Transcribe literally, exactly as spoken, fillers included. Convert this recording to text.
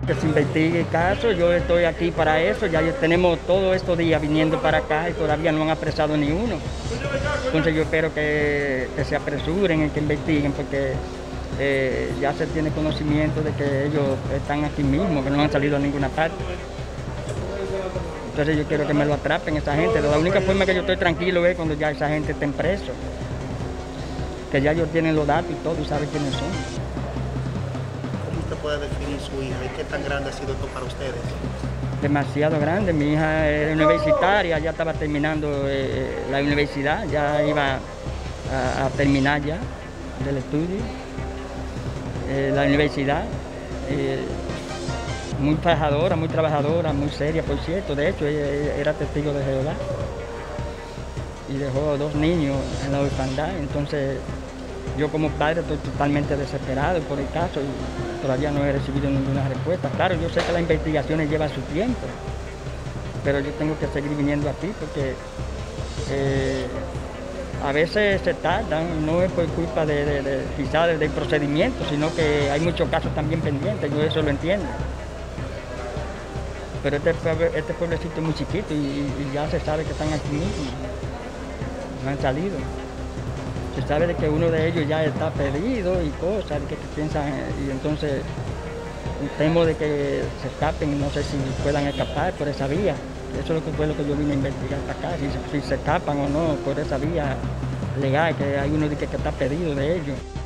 que se investigue el caso. Yo estoy aquí para eso. Ya tenemos todos estos días viniendo para acá y todavía no han apresado ni uno. Entonces yo espero que, que se apresuren y que investiguen, porque eh, ya se tiene conocimiento de que ellos están aquí mismo, que no han salido a ninguna parte. Entonces yo quiero que me lo atrapen esa gente. La única forma que yo estoy tranquilo es cuando ya esa gente esté preso, que ya ellos tienen los datos y todo y saben quiénes son. ¿Cómo usted puede definir su hija y qué tan grande ha sido esto para ustedes? Demasiado grande. Mi hija era universitaria, ya estaba terminando eh, la universidad, ya iba a, a terminar ya del estudio, eh, la universidad. Eh, muy trabajadora, muy trabajadora, muy seria, por cierto. De hecho, ella, ella era testigo de Jehová y dejó dos niños en la orfandad. Entonces, yo como padre estoy totalmente desesperado por el caso y todavía no he recibido ninguna respuesta. Claro, yo sé que las investigaciones llevan su tiempo, pero yo tengo que seguir viniendo aquí porque eh, a veces se tardan, no es por culpa de, de, de quizás del procedimiento, sino que hay muchos casos también pendientes, yo eso lo entiendo. Pero este, este pueblecito es muy chiquito y, y ya se sabe que están aquí mismo, no han salido. Se sabe de que uno de ellos ya está perdido y cosas, que, que piensan, y entonces temo de que se escapen, no sé si puedan escapar por esa vía. Eso es lo que fue lo que yo vine a investigar para acá, si, si se escapan o no por esa vía legal, que hay uno de que, que está perdido de ellos.